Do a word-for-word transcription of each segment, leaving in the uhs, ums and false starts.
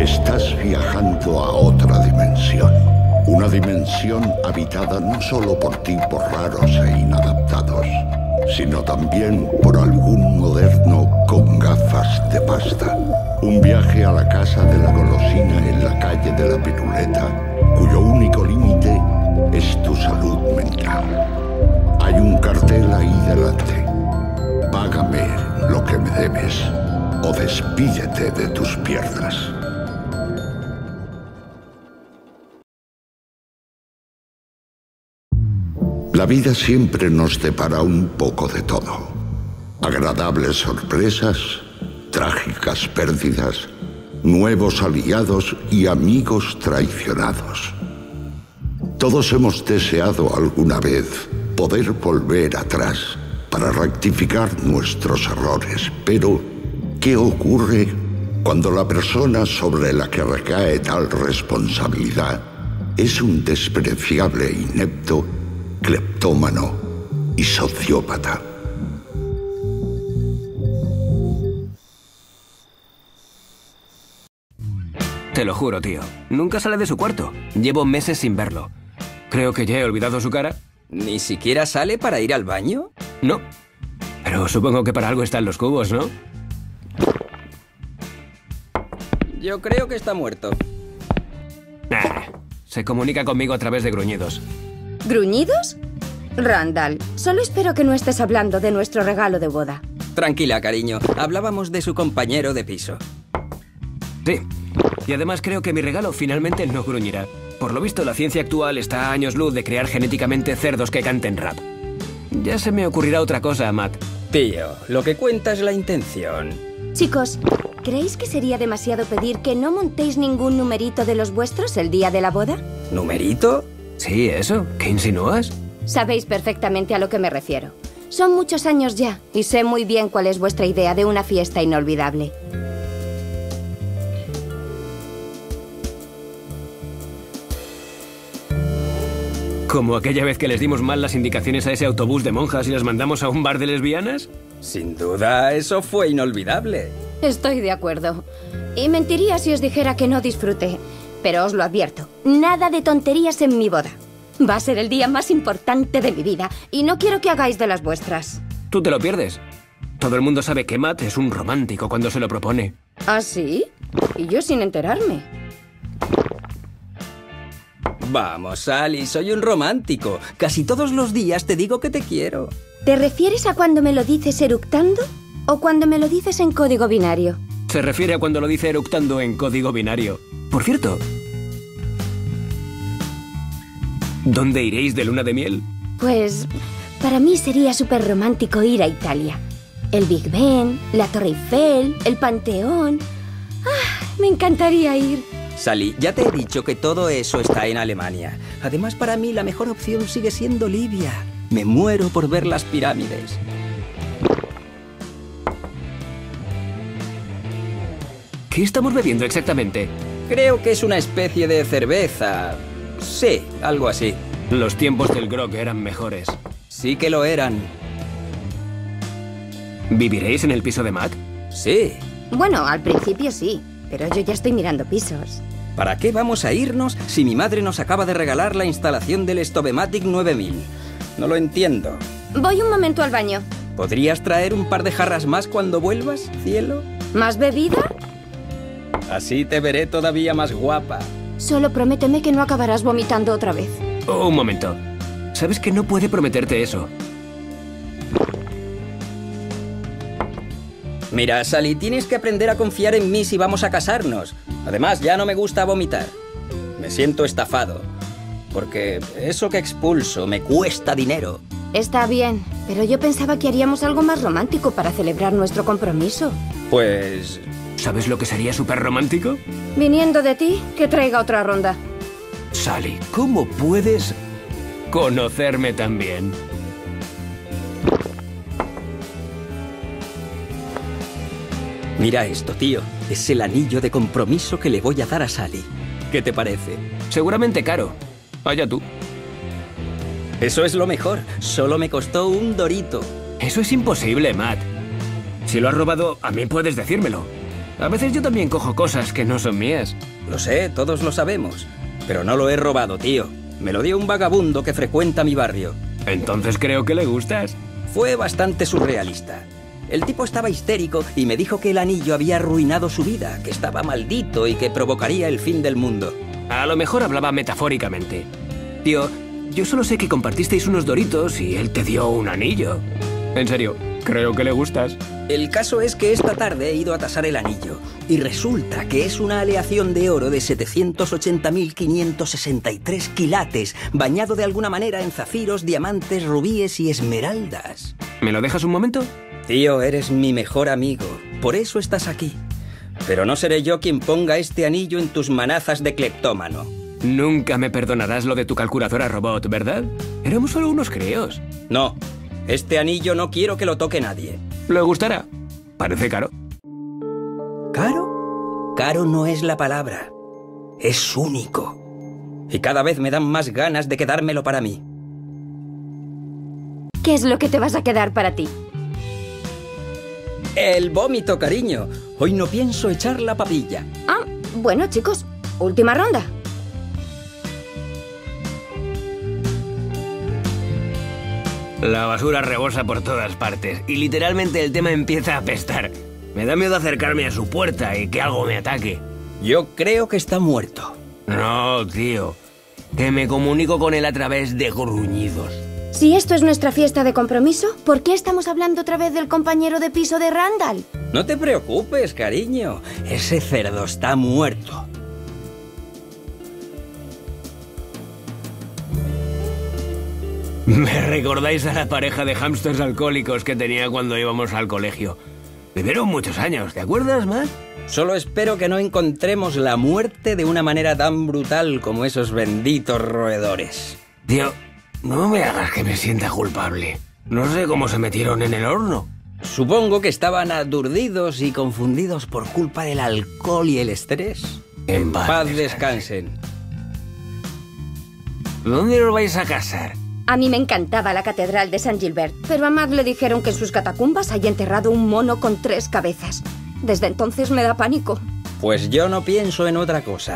Estás viajando a otra dimensión. Una dimensión habitada no solo por tipos raros e inadaptados, sino también por algún moderno con gafas de pasta. Un viaje a la casa de la golosina en la calle de la Piruleta, cuyo único límite es tu salud mental. Hay un cartel ahí delante. Págame lo que me debes o despídete de tus piernas. La vida siempre nos depara un poco de todo. Agradables sorpresas, trágicas pérdidas, nuevos aliados y amigos traicionados. Todos hemos deseado alguna vez poder volver atrás para rectificar nuestros errores, pero ¿qué ocurre cuando la persona sobre la que recae tal responsabilidad es un despreciable e inepto cleptómano y sociópata? Te lo juro, tío. Nunca sale de su cuarto. Llevo meses sin verlo. Creo que ya he olvidado su cara. ¿Ni siquiera sale para ir al baño? No. Pero supongo que para algo están los cubos, ¿no? Yo creo que está muerto. Nah. Se comunica conmigo a través de gruñidos. ¿Gruñidos? Randall, solo espero que no estés hablando de nuestro regalo de boda. Tranquila, cariño. Hablábamos de su compañero de piso. Sí. Y además creo que mi regalo finalmente no gruñirá. Por lo visto, la ciencia actual está a años luz de crear genéticamente cerdos que canten rap. Ya se me ocurrirá otra cosa, Matt. Tío, lo que cuenta es la intención. Chicos, ¿creéis que sería demasiado pedir que no montéis ningún numerito de los vuestros el día de la boda? ¿Numerito? Sí, eso. ¿Qué insinúas? Sabéis perfectamente a lo que me refiero. Son muchos años ya, y sé muy bien cuál es vuestra idea de una fiesta inolvidable. ¿Como aquella vez que les dimos mal las indicaciones a ese autobús de monjas y las mandamos a un bar de lesbianas? Sin duda, eso fue inolvidable. Estoy de acuerdo. Y mentiría si os dijera que no disfruté. Pero os lo advierto, nada de tonterías en mi boda. Va a ser el día más importante de mi vida y no quiero que hagáis de las vuestras. Tú te lo pierdes. Todo el mundo sabe que Matt es un romántico cuando se lo propone. ¿Ah, sí? Y yo sin enterarme. Vamos, Sally, soy un romántico. Casi todos los días te digo que te quiero. ¿Te refieres a cuando me lo dices eructando o cuando me lo dices en código binario? Se refiere a cuando lo dice eructando en código binario. Por cierto, ¿dónde iréis de luna de miel? Pues para mí sería súper romántico ir a Italia. El Big Ben, la Torre Eiffel, el Panteón. ¡Ah! Me encantaría ir. Sally, ya te he dicho que todo eso está en Alemania. Además, para mí la mejor opción sigue siendo Libia. Me muero por ver las pirámides. ¿Qué estamos bebiendo exactamente? Creo que es una especie de cerveza. Sí, algo así. Los tiempos del grog eran mejores. Sí que lo eran. ¿Viviréis en el piso de Matt? Sí. Bueno, al principio sí, pero yo ya estoy mirando pisos. ¿Para qué vamos a irnos si mi madre nos acaba de regalar la instalación del Stovematic nueve mil? No lo entiendo. Voy un momento al baño. ¿Podrías traer un par de jarras más cuando vuelvas, cielo? ¿Más bebida? Así te veré todavía más guapa. Solo prométeme que no acabarás vomitando otra vez. Oh, un momento. Sabes que no puede prometerte eso. Mira, Sally, tienes que aprender a confiar en mí si vamos a casarnos. Además, ya no me gusta vomitar. Me siento estafado. Porque eso que expulso me cuesta dinero. Está bien, pero yo pensaba que haríamos algo más romántico para celebrar nuestro compromiso. Pues... ¿sabes lo que sería súper romántico? Viniendo de ti, que traiga otra ronda. Sally, ¿cómo puedes conocerme tan bien? Mira esto, tío. Es el anillo de compromiso que le voy a dar a Sally. ¿Qué te parece? Seguramente caro. Allá tú. Eso es lo mejor. Solo me costó un dorito. Eso es imposible, Matt. Si lo has robado, a mí puedes decírmelo. A veces yo también cojo cosas que no son mías. Lo sé, todos lo sabemos. Pero no lo he robado, tío. Me lo dio un vagabundo que frecuenta mi barrio. Entonces creo que le gustas. Fue bastante surrealista. El tipo estaba histérico y me dijo que el anillo había arruinado su vida, que estaba maldito y que provocaría el fin del mundo. A lo mejor hablaba metafóricamente. Tío, yo solo sé que compartisteis unos doritos y él te dio un anillo. En serio, creo que le gustas. El caso es que esta tarde he ido a tasar el anillo y resulta que es una aleación de oro de setecientos ochenta mil quinientos sesenta y tres quilates, bañado de alguna manera en zafiros, diamantes, rubíes y esmeraldas. ¿Me lo dejas un momento? Tío, eres mi mejor amigo, por eso estás aquí. Pero no seré yo quien ponga este anillo en tus manazas de cleptómano. Nunca me perdonarás lo de tu calculadora robot, ¿verdad? Éramos solo unos críos. No, este anillo no quiero que lo toque nadie. ¿Le gustará? Parece caro. ¿Caro? Caro no es la palabra. Es único. Y cada vez me dan más ganas de quedármelo para mí. ¿Qué es lo que te vas a quedar para ti? El vómito, cariño. Hoy no pienso echar la papilla. Ah, bueno, chicos. Última ronda. La basura rebosa por todas partes y literalmente el tema empieza a apestar. Me da miedo acercarme a su puerta y que algo me ataque. Yo creo que está muerto. No, tío. Que me comunico con él a través de gruñidos. Si esto es nuestra fiesta de compromiso, ¿por qué estamos hablando otra vez del compañero de piso de Randall? No te preocupes, cariño. Ese cerdo está muerto. Me recordáis a la pareja de hámsters alcohólicos que tenía cuando íbamos al colegio. Vivieron muchos años, ¿te acuerdas, Matt? Solo espero que no encontremos la muerte de una manera tan brutal como esos benditos roedores. Tío, no me hagas que me sienta culpable. No sé cómo se metieron en el horno. Supongo que estaban aturdidos y confundidos por culpa del alcohol y el estrés. En En paz paz descansen. descansen. ¿Dónde os vais a casar? A mí me encantaba la catedral de San Gilbert, pero a Matt le dijeron que en sus catacumbas hay enterrado un mono con tres cabezas. Desde entonces me da pánico. Pues yo no pienso en otra cosa.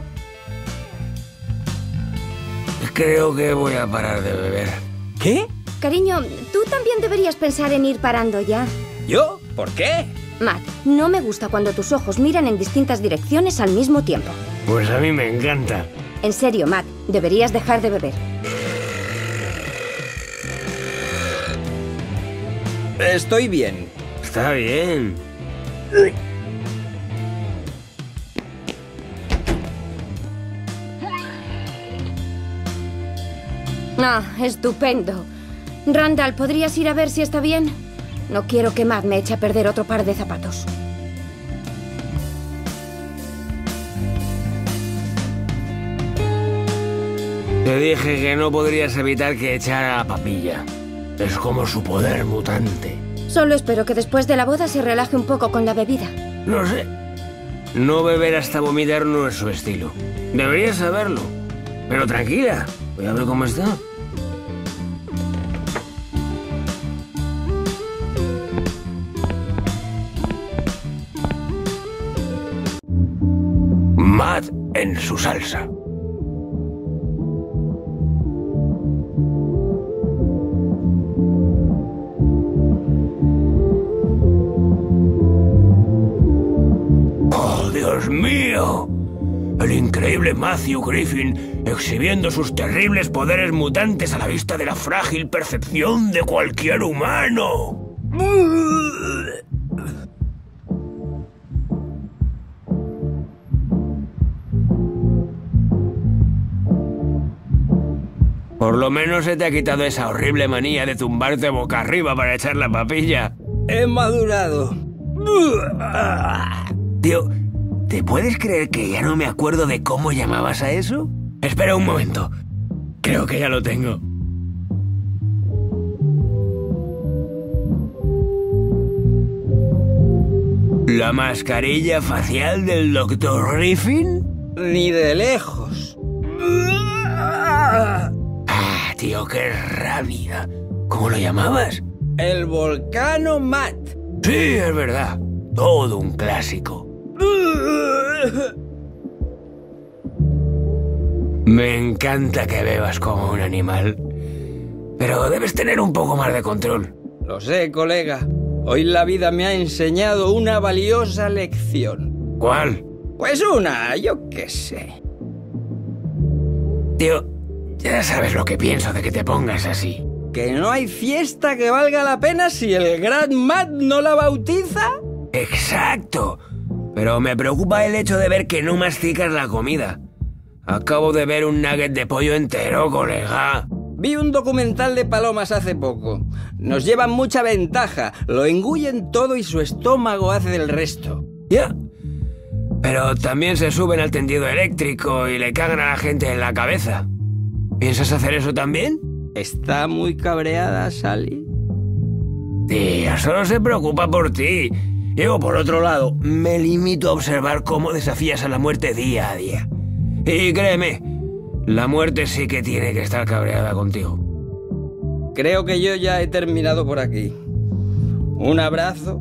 Creo que voy a parar de beber. ¿Qué? Cariño, tú también deberías pensar en ir parando ya. ¿Yo? ¿Por qué? Matt, no me gusta cuando tus ojos miran en distintas direcciones al mismo tiempo. Pues a mí me encanta. En serio, Matt, deberías dejar de beber. Estoy bien. Está bien. Ah, estupendo. Randall, ¿podrías ir a ver si está bien? No quiero que Matt me eche a perder otro par de zapatos. Te dije que no podrías evitar que echara la papilla. Es como su poder mutante. Solo espero que después de la boda se relaje un poco con la bebida. No sé. No beber hasta vomitar no es su estilo. Deberías saberlo. Pero tranquila, voy a ver cómo está. Matt en su salsa. ¡Oh, Dios mío! El increíble Matthew Griffin exhibiendo sus terribles poderes mutantes a la vista de la frágil percepción de cualquier humano. Por lo menos se te ha quitado esa horrible manía de tumbarte boca arriba para echar la papilla. He madurado. Tío, ¿te puedes creer que ya no me acuerdo de cómo llamabas a eso? Espera un momento. Creo que ya lo tengo. ¿La mascarilla facial del doctor Griffin? Ni de lejos. Ah, tío, qué rabia. ¿Cómo lo llamabas? El volcano Matt. Sí, es verdad. Todo un clásico. Me encanta que bebas como un animal, pero debes tener un poco más de control. Lo sé, colega. Hoy la vida me ha enseñado una valiosa lección. ¿Cuál? Pues una, yo qué sé. Tío, ya sabes lo que pienso de que te pongas así. ¿Que no hay fiesta que valga la pena si el gran Matt no la bautiza? ¡Exacto! Pero me preocupa el hecho de ver que no masticas la comida. Acabo de ver un nugget de pollo entero, colega. Vi un documental de palomas hace poco. Nos llevan mucha ventaja. Lo engullen todo y su estómago hace del resto. Ya. Pero también se suben al tendido eléctrico y le cagan a la gente en la cabeza. ¿Piensas hacer eso también? ¿Está muy cabreada, Sally? Tía, solo se preocupa por ti. Yo, por otro lado, me limito a observar cómo desafías a la muerte día a día. Y créeme, la muerte sí que tiene que estar cabreada contigo. Creo que yo ya he terminado por aquí. Un abrazo.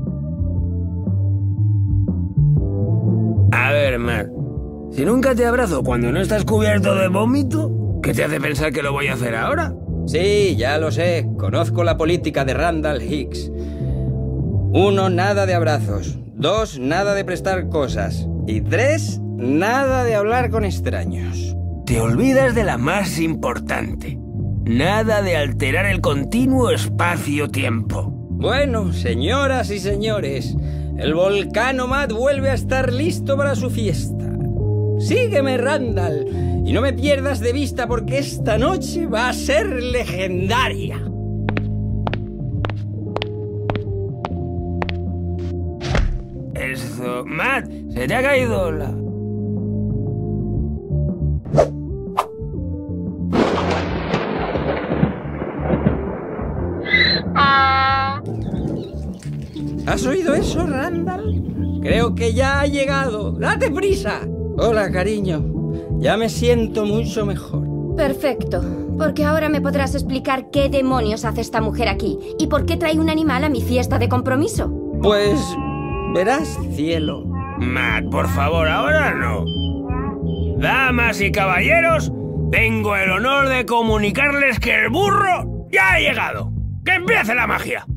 A ver, Matt, si nunca te abrazo cuando no estás cubierto de vómito, ¿qué te hace pensar que lo voy a hacer ahora? Sí, ya lo sé. Conozco la política de Randall Hicks. Uno, nada de abrazos. Dos, nada de prestar cosas. Y tres, nada de hablar con extraños. Te olvidas de la más importante. Nada de alterar el continuo espacio-tiempo. Bueno, señoras y señores, el volcán Matt vuelve a estar listo para su fiesta. Sígueme, Randall, y no me pierdas de vista porque esta noche va a ser legendaria. Eso, Matt, se te ha caído la... ¿Has oído eso, Randall? Creo que ya ha llegado. ¡Date prisa! Hola, cariño. Ya me siento mucho mejor. Perfecto, porque ahora me podrás explicar qué demonios hace esta mujer aquí y por qué trae un animal a mi fiesta de compromiso. Pues... verás, cielo. Matt, por favor, ahora no. Damas y caballeros, tengo el honor de comunicarles que el burro ya ha llegado. ¡Que empiece la magia!